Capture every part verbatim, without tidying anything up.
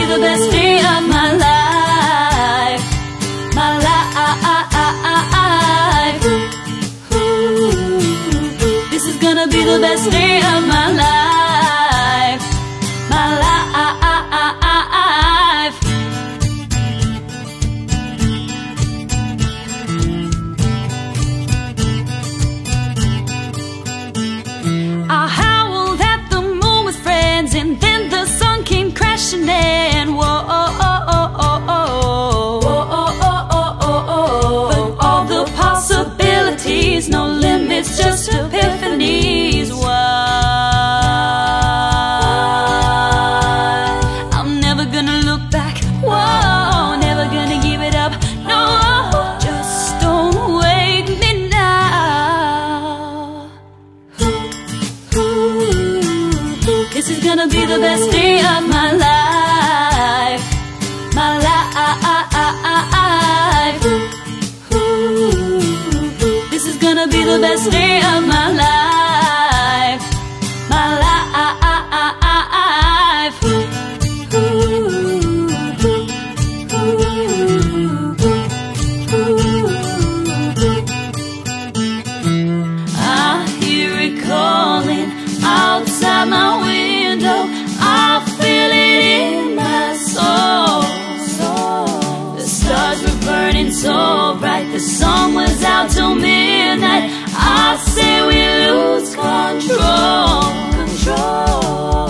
the best day of my life. My life. This is gonna be the best day of my life. My life. I howled at the moon with friends, and then the sun came crashing in. Whoa, oh, oh, oh, oh, oh. Whoa, oh, oh, oh, oh, oh. But all the possibilities, no limits, just epiphanies. Why? I'm never gonna look back. Whoa, never gonna give it up. No, just don't wake me now. This is gonna be the best day of my life. My life. This is gonna be the best day of my life. My life. I hear it calling outside my window. I feel it in my soul. The stars were burning so bright, the song was out till midnight. I say we lose control, control.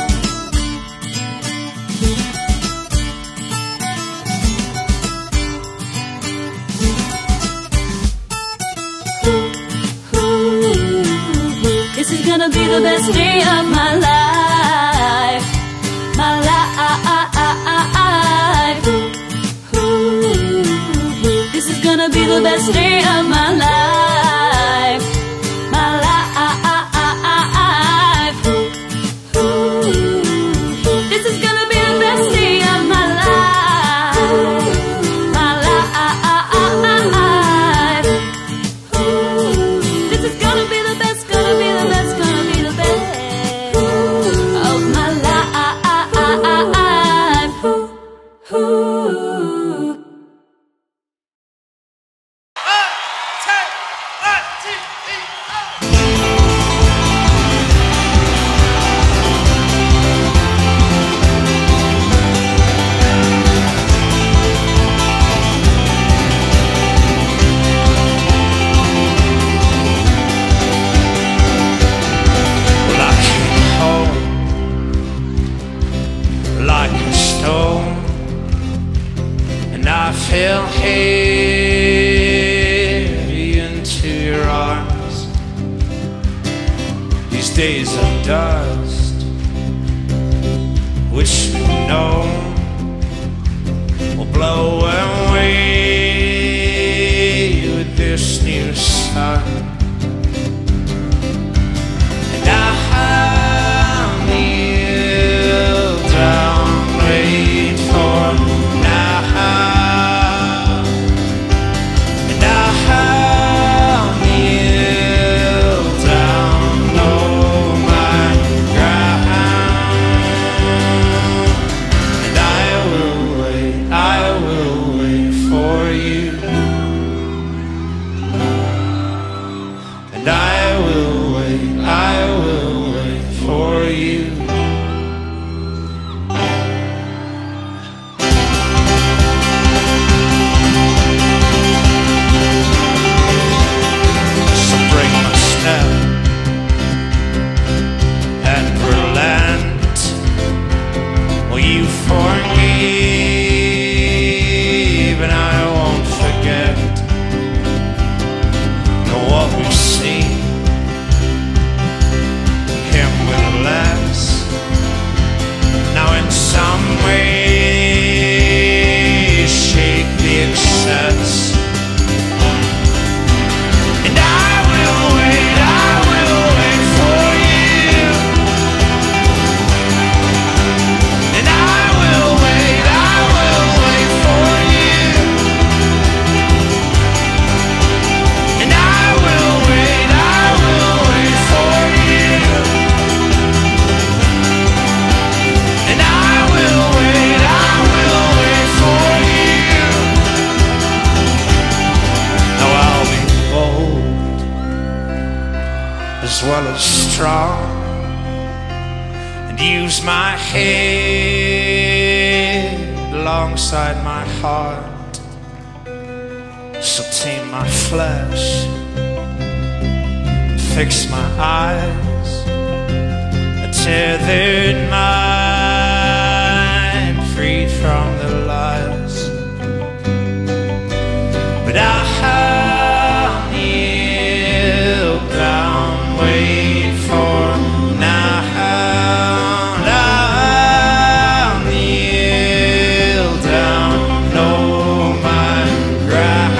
This is gonna be the best day of my life. My life. This is gonna be the best day of my life. My life. This is gonna be the best day of my life. My life. This is gonna be the best, gonna be the best, gonna be the best of my life. Fell heavy into your arms. These days of dust, which we know will blow away with this new sun. And I kneel down, wait for now. I will wait. as well as strong, and use my head alongside my heart. So tame my flesh and fix my eyes, a tethered mind freed from the lies. But I'll kneel down, wait for now. I'll kneel down, know my ground.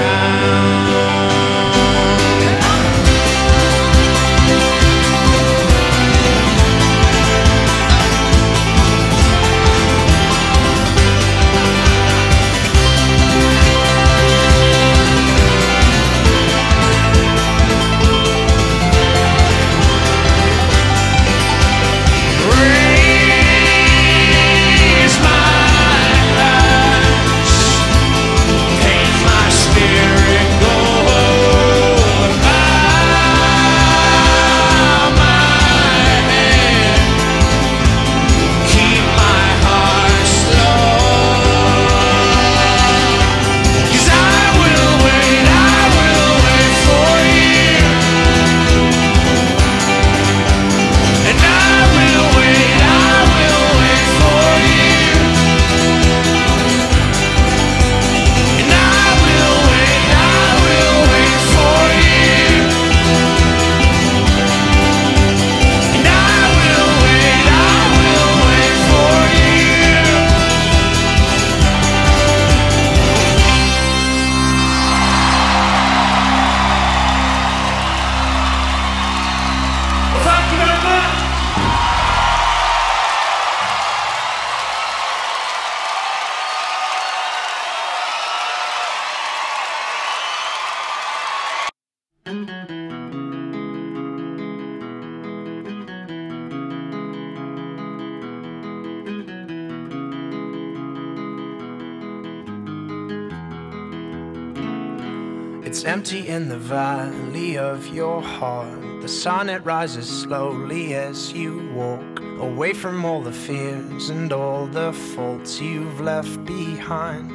It's empty in the valley of your heart. The sun, it rises slowly as you walk away from all the fears and all the faults you've left behind.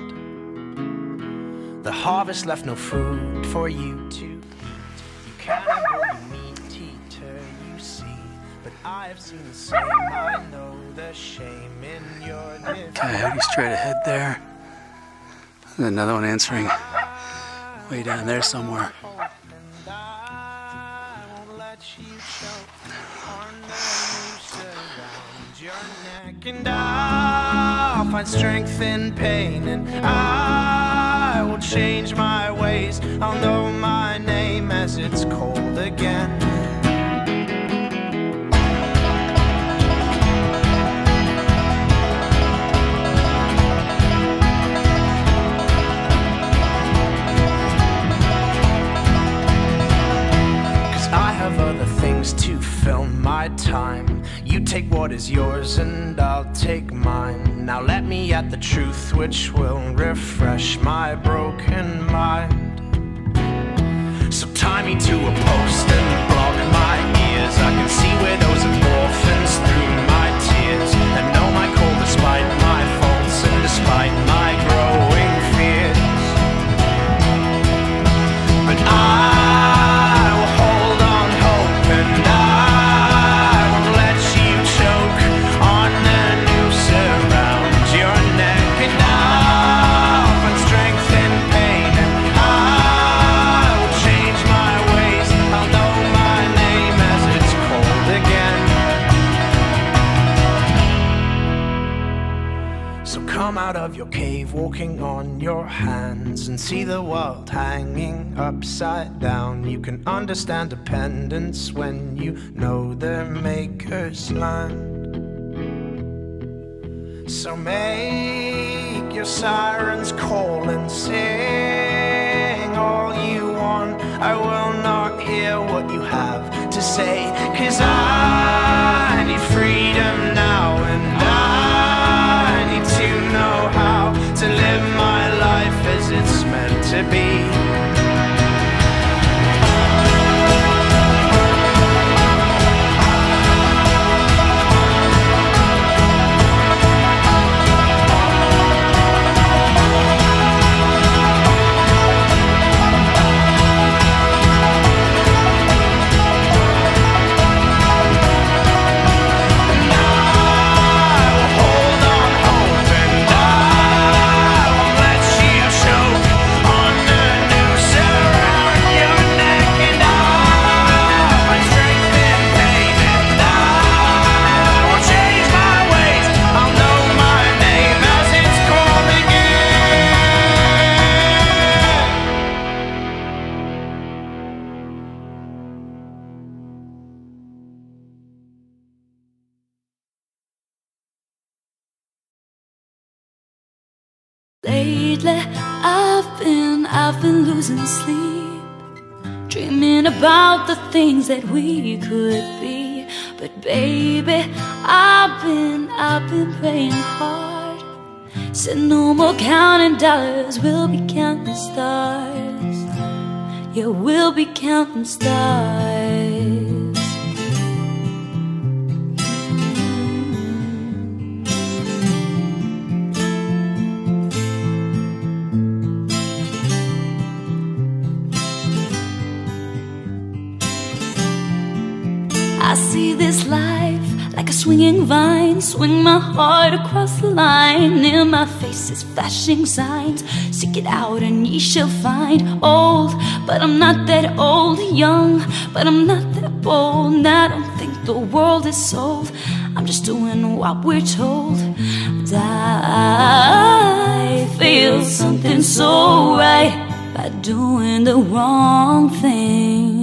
The harvest left no food for you to eat. You cannibal, you meat eater, you see. But I have seen the same, I know the shame in your defeat. Coyote straight ahead there. And another one answering way down there somewhere. And I'll find strength in pain, and I will change my ways. I'll know my name as it's cold again. To fill my time, you take what is yours and I'll take mine. Now let me at the truth which will refresh my broken mind. So tie me to a post and block my ears. I can see widows and orphans through my tears, and know my call despite my faults and despite my growing fears. But I will hold on hope, and I won't let you choke on the noose around your neck. And I'll find strength in pain, and I will change my ways. I'll know my name as it's cold again. So come out of your cave, walking on your hands, and see the world hanging upside down. You can understand dependence when you know their maker's land. So make your sirens call and sing all you want. I will not hear what you have to say, 'cause I need freedom now, and I need to know how to live my life as it's meant to be. Lately, I've been, I've been losing sleep, dreaming about the things that we could be. But baby, I've been, I've been praying hard. Said no more counting dollars, we'll be counting stars. Yeah, we'll be counting stars. I see this life like a swinging vine, swing my heart across the line. In my face is flashing signs, seek it out and ye shall find. Old, but I'm not that old. Young, but I'm not that bold. And I don't think the world is sold, I'm just doing what we're told. And I feel something so right by doing the wrong thing.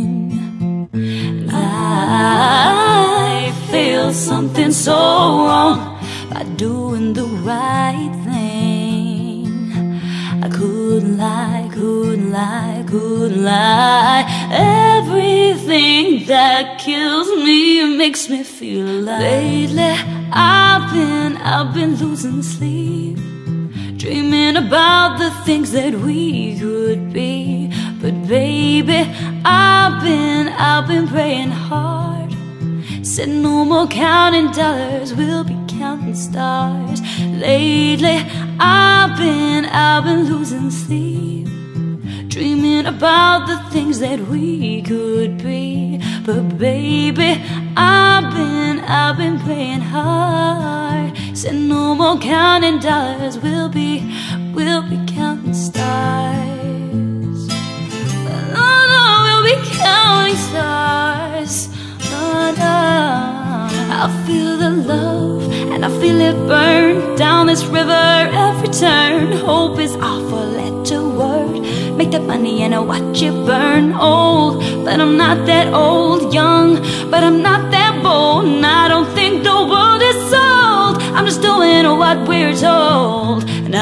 I feel something so wrong by doing the right thing. I couldn't lie, couldn't lie, couldn't lie. Everything that kills me makes me feel alive. Lately, I've been, I've been losing sleep, dreaming about the things that we could be. But baby, I've been, I've been praying hard. Said no more counting dollars, we'll be counting stars. Lately, I've been, I've been losing sleep, dreaming about the things that we could be. But baby, I've been, I've been praying hard. Said no more counting dollars, we'll be, we'll be counting stars. Counting stars. Oh, no. I feel the love and I feel it burn down this river every turn. Hope is off a letter word, make that money and I watch it burn. Old, but I'm not that old. Young, but I'm not that bold. And I don't think the world is sold, I'm just doing what we're told. And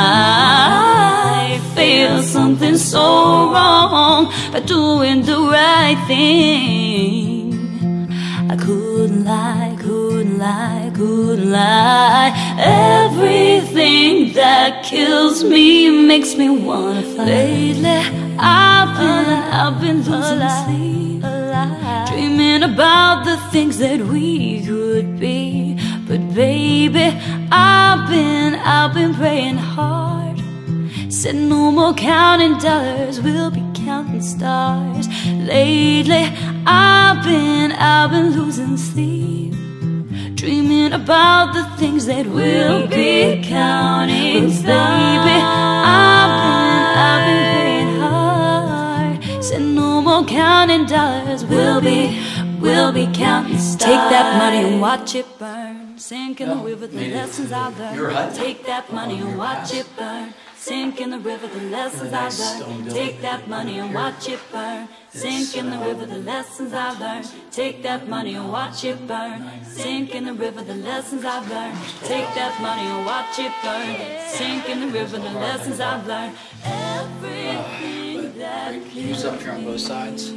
I feel something so wrong by doing the right thing. I couldn't lie, couldn't lie, couldn't lie. Everything that kills me makes me wanna fly. Lately, I've been, I've been losing sleep, dreaming about the things that we could be. But baby, I've been, I've been praying hard. Said no more counting dollars, we'll be counting stars. Lately, I've been, I've been losing sleep, dreaming about the things that we'll be counting stars. Baby, I've been, I've been praying hard. Said no more counting dollars, we'll be, we'll be counting stars. Take that money and watch it burn, sink in the river, the lessons I learned. Take that money and watch it burn, sink in the river, the lessons I learned. Take that money and watch it burn, sink in the river, the lessons I learned. Take that money and watch it burn, sink in the river, the lessons I've learned. Take that money and watch it burn, sink in the river, the lessons I've learned. Everything that Use up here on both sides.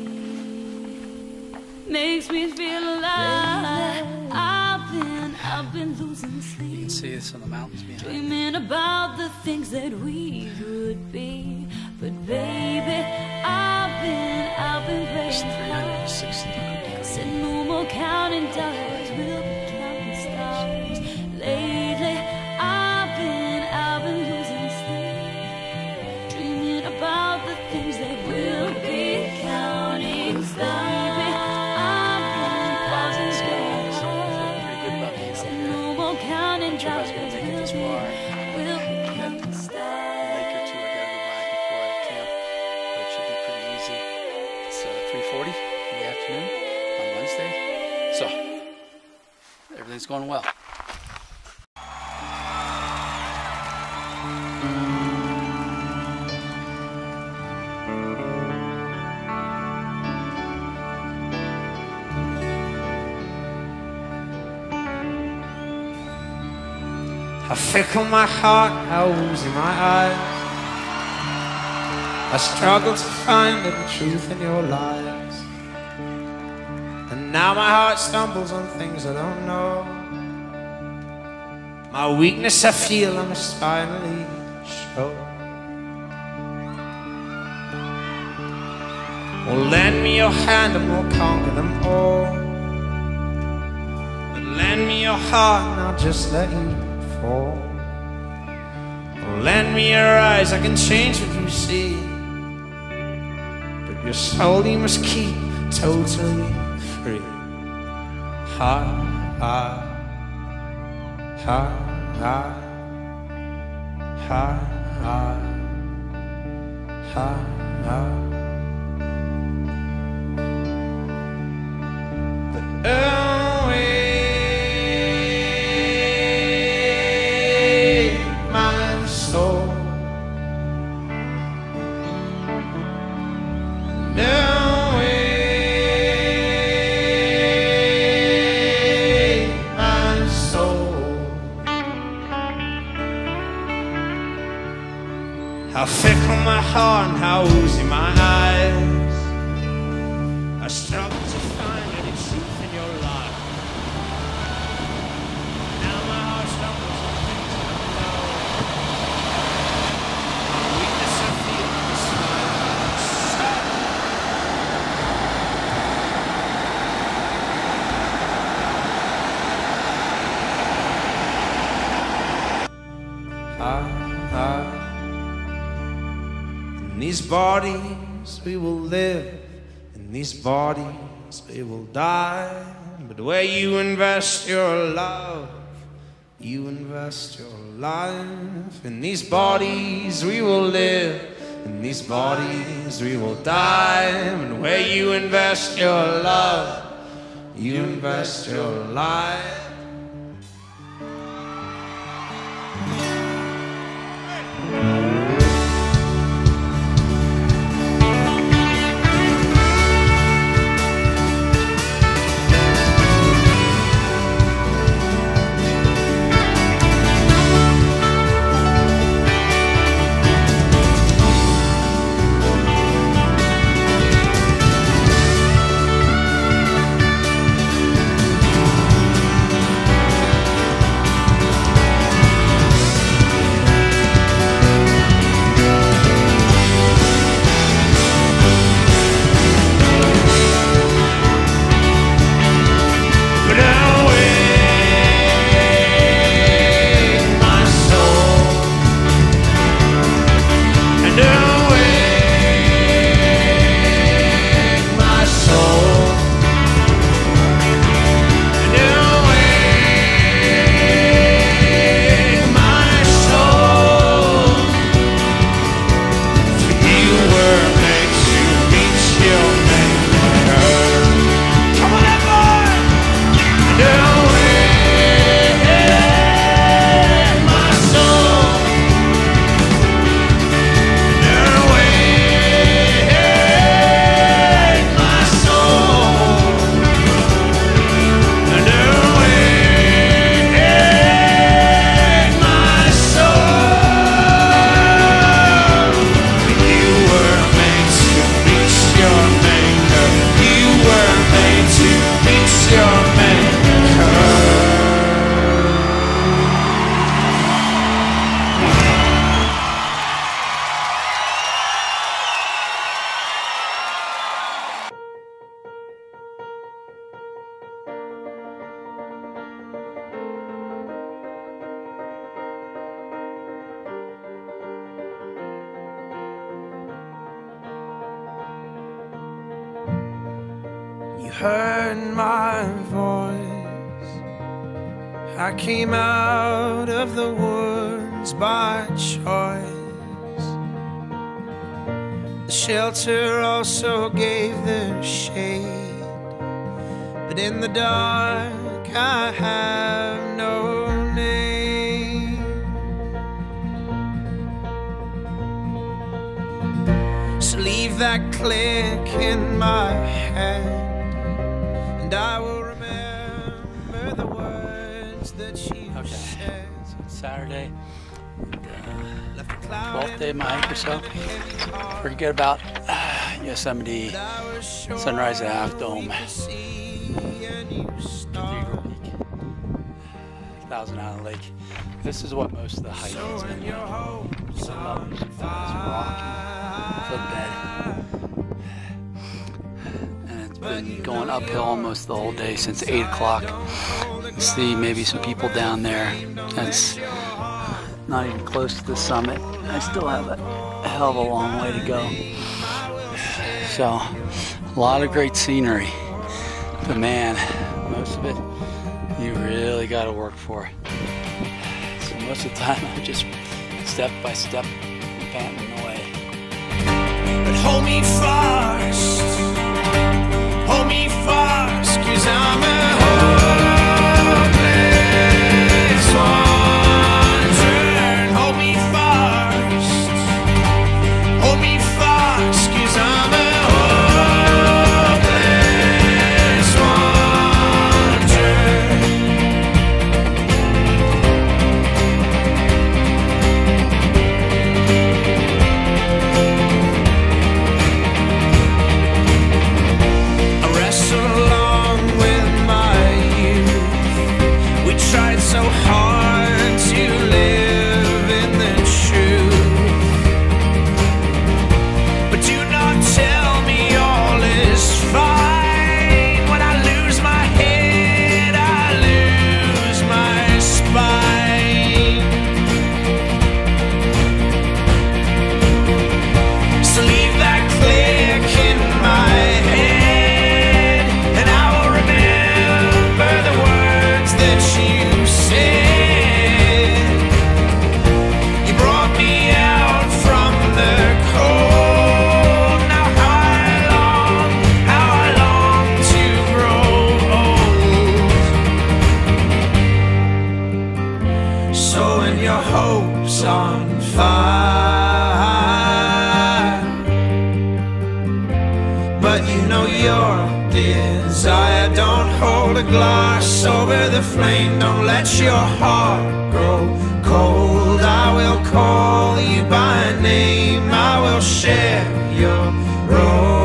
makes me feel alive. I've been, I've been losing sleep. You can see this on the mountains behind. Dreaming about the things that we could be. But baby, I've been, I've been It's praying three hundred sixty degrees. Said no more counting dollars, we'll be counting stars. Lately, I've been, I've been losing sleep, dreaming about the things that we'll be counting stars. Baby, I've been, I've been praying hard. Said no more counting dollars, we'll be, we'll be counting stars. three forty in the afternoon on Wednesday. So, everything's going well. How fickle my heart, how woozy my eyes. I struggle to find the truth in your lies. And now my heart stumbles on things I don't know. My weakness I feel I must finally show. Well, lend me your hand and we'll conquer them all. But lend me your heart and I'll just let you fall. Well, lend me your eyes, I can change what you see. But your soul you must keep totally free. Ha, ha, ha, ha, ha, ha, ha, ha. Away, my soul. Away, my soul. How fickle my heart and how oozy my eyes. I struggle to find any truth in your life. Now my heart stumbles on things I don't know. My weakness I feel is ha, ha. In these bodies we will live. In these bodies we will die. But where you invest your love, you invest your life. In these bodies we will live. In these bodies we will die. And where you invest your love, you invest your life. Heard my voice. I came out of the woods by choice. The shelter also gave the shade, but in the dark I have no name. So leave that click in my head, and I will remember the words that you Okay. said. So Saturday, uh, twelfth day of my hike or so. Forget about uh, Yosemite, Sunrise at Half Dome, Thousand Island Lake. This is what most of the hike has been like. Up this rocky footbed, and it's been going uphill almost the whole day since eight o'clock. You see maybe some people down there. That's not even close to the summit. I still have a hell of a long way to go. So, a lot of great scenery. But man, most of it you really got to work for. So most of the time I'm just step by step panting away. But hold me fast, hold me fast, 'cause I'm a hopeless wanderer. Hold me fast, hold me fast, 'cause I'm a hopeless wanderer. I wrestle along with my youth. We tried so hard to live in the truth. But do not tell me all is fine. When I lose my head, I lose my spine. So leave that click in my head, and I will remember the words that you said. You brought me out from the cold. Now how I long, how I long to grow old. So when your hope's on fire, but you know your desire, don't hold a glass over the flame. Don't let your heart grow cold. I will call you by name. I will share your road.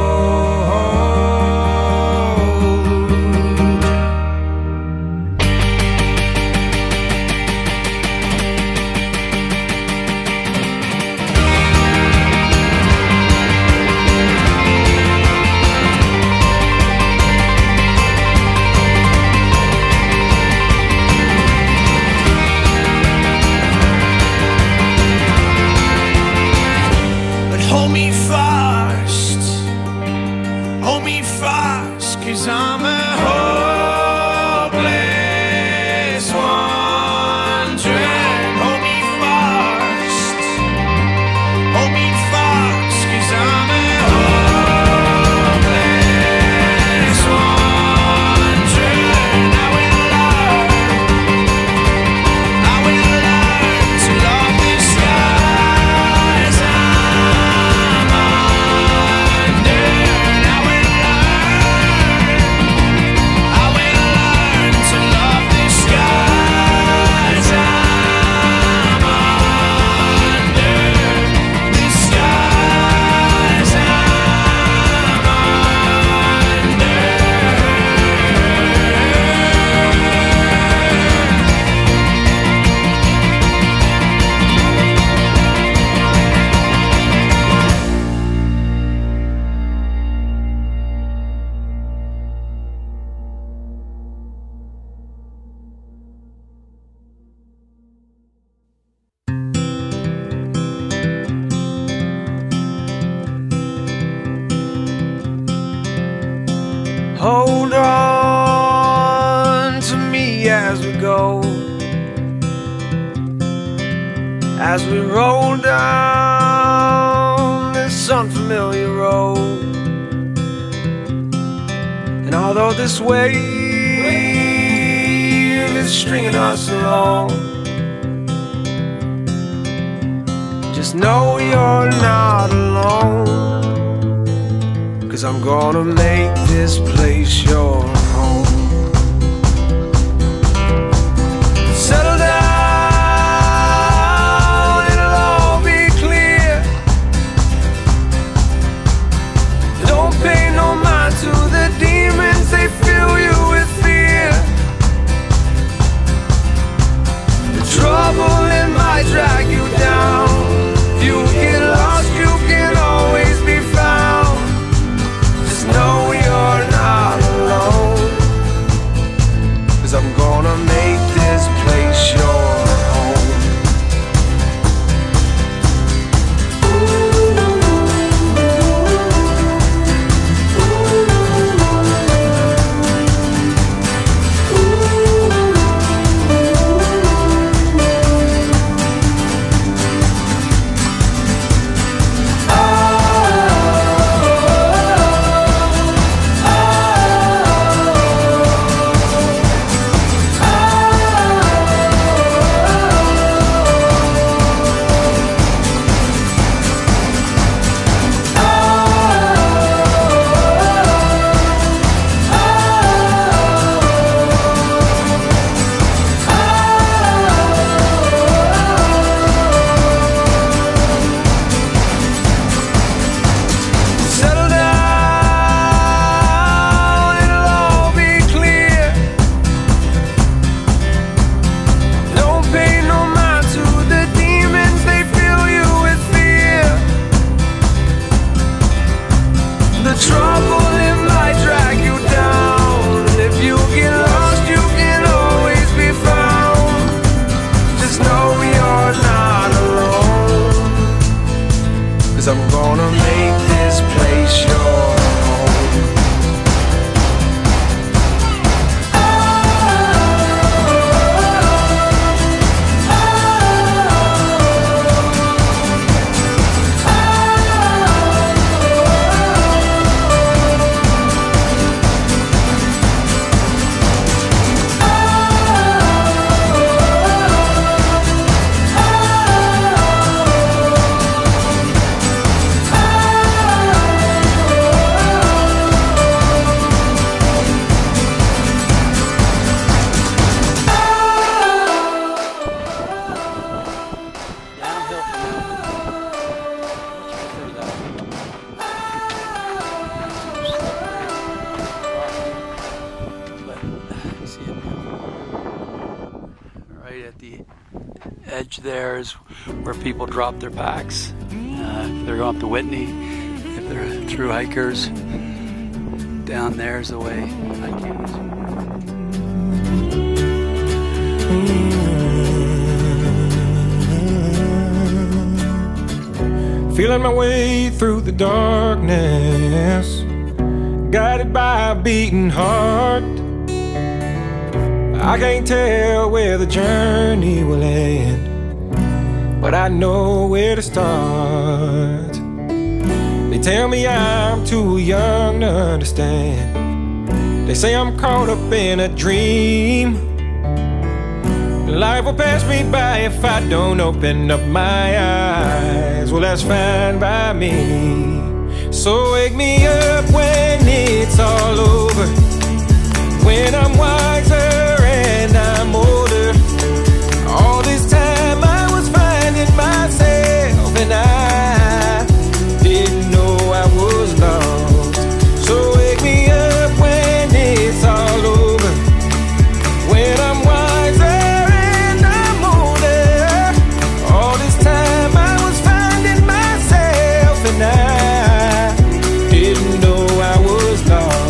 But hold me fast, hold me fast, 'cause I'm a hopeless wanderer. Hold me fast, hold me fast, 'cause I'm a hopeless wanderer. And I will learn, I will learn to love the skies I'm under. And I will learn, I will learn to love the skies I'm under. The skies I'm Hold on to me as we go, as we roll down this unfamiliar road. And although this wave is stringing us along, just know you're not alone. 'Cause I'm gonna make this place your home. Settle down gonna make this place your home. There is where people drop their packs. Uh, if they're going up to Whitney, if they're through hikers, down there's the way I use. Feeling my way through the darkness, guided by a beating heart. I can't tell where the journey will end, but I know where to start. They tell me I'm too young to understand. They say I'm caught up in a dream. Life will pass me by if I don't open up my eyes. Well, that's fine by me. So wake me up when it's all over, when I'm wiser and I'm older. All this time I was finding myself, and I didn't know I was lost. So wake me up when it's all over, when I'm wiser and I'm older. All this time I was finding myself, and I didn't know I was lost.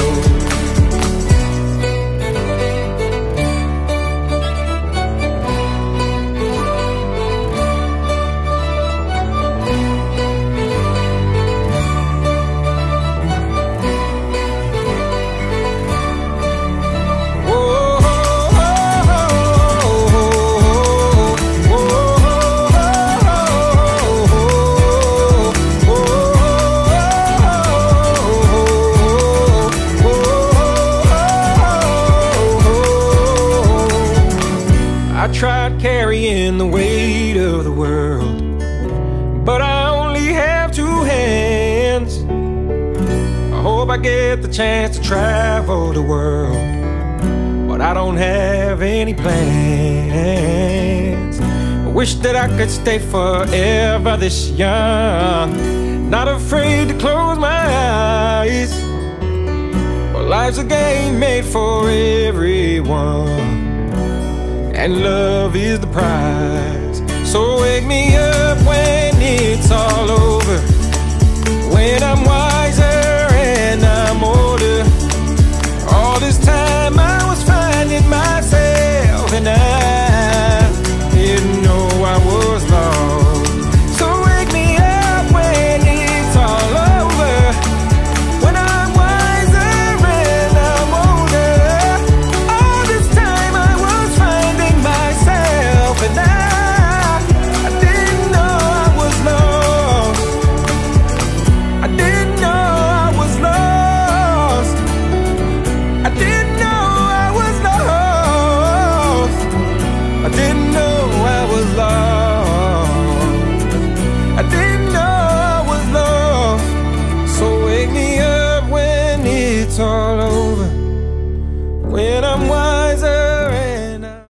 Tried carrying the weight of the world, but I only have two hands. I hope I get the chance to travel the world, but I don't have any plans. I wish that I could stay forever this young, not afraid to close my eyes. Well, life's a game made for everyone, and love is the prize. So wake me up when it's all over, when I'm wiser and I'm older. All this time I was finding myself, and I didn't know I was lost. So wake me up when it's all over, when I'm wiser and I'm older. All this time I was finding myself, and I, I didn't know I was lost. I didn't know I was lost. I didn't know I was lost. I didn't know I was lost. I didn't know I was lost. So wake me up when it's all over, when I'm wild.